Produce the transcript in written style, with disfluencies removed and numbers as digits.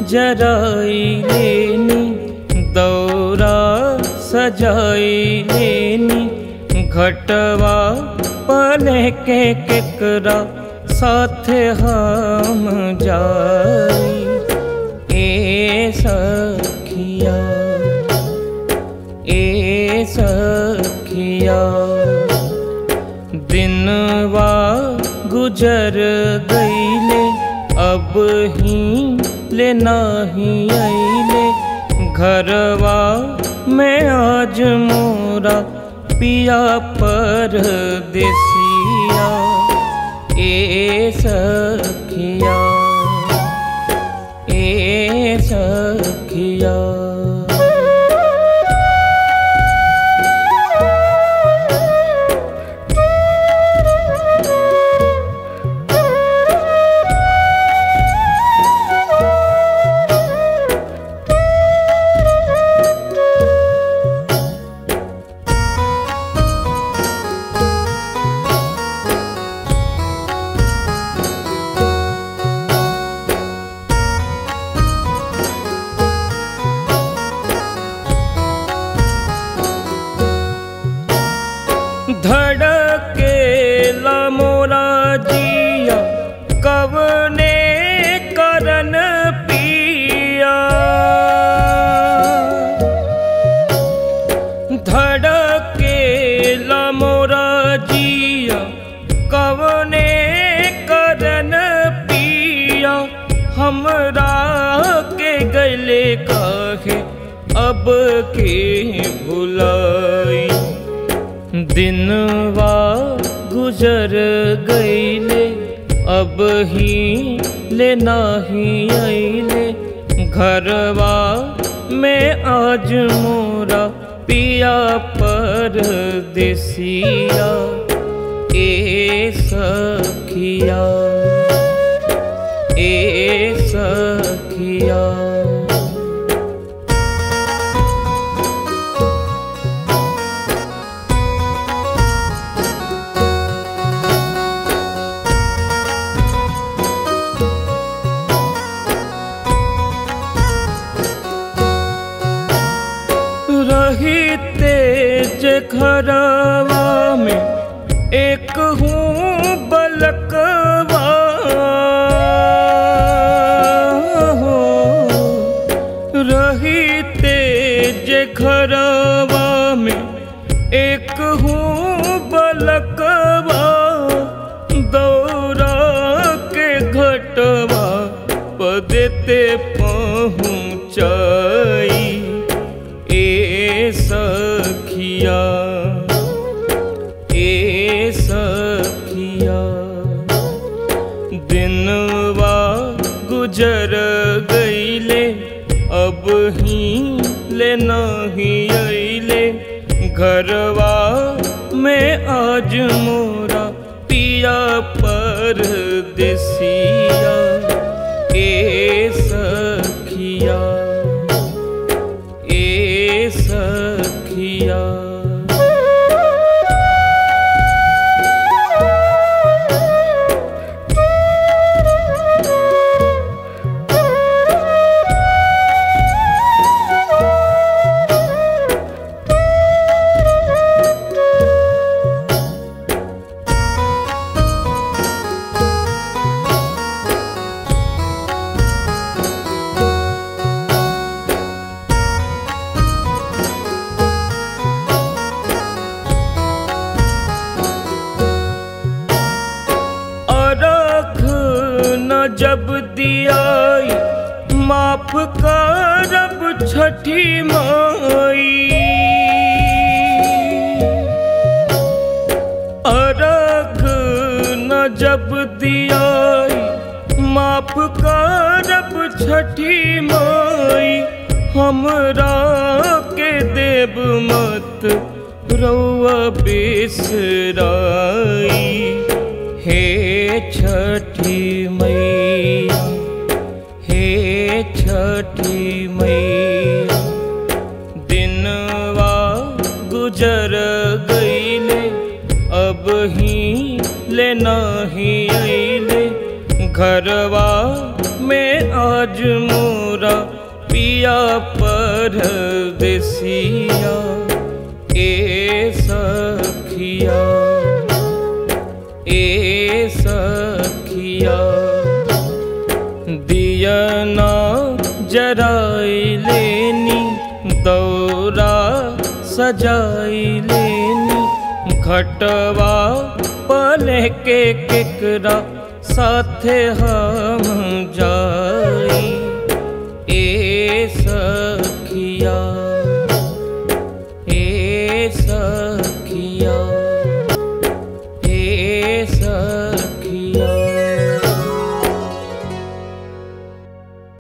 जराई लेनी, दौरा सजाई लेनी, घटवा पले के केकरा साथे हम जाई। ए सखिया ए सखिया, दिनवा गुजर गईले, अब ही ले नाही आइले, घरवा में आज मोरा पिया परदेसिया। ए सखिया ए सखिया, धड़केला मोरा जिया कवने करन पिया। धड़केला मोरा जिया कवने करन पिया, हमरा के गले काहे अब के भुलाई। दिनवा गुजर गईले, अब ही ले नाही आइले, घरवा में आज मोरा पिया परदेसिया। ए सखिया ए सखिया, रहीते जे घरवा में एक हूँ बलकवा हो, रहीते जे घरवा में एक हूँ बलकवा, दौरा के घटवा पदेते पहुँचाई। ए सखिया ए सखिया, दिनवा गुजर गईले, अब ही ले नाही आइले, घरवा में आज मोरा पिया परदेसिया। ए सखिया ए सखिया, जब दियाई माफ करब छठी माई। अर्घ न जब दियाई माफ करब छठी माई, हमरा के देव मत रउआ बिसराई। हे छठी मैया हे छठी मैया, दिनवा गुजर गईले, अब ही ले नाही आइले, घरवा में आज मोरा पिया परदेसिया। ए सखिया ए सखिया, दिया ना जराई लेनी, दौरा सजाई लेनी, घटवा पले के केकरा साथे हम जाई। ए सखिया।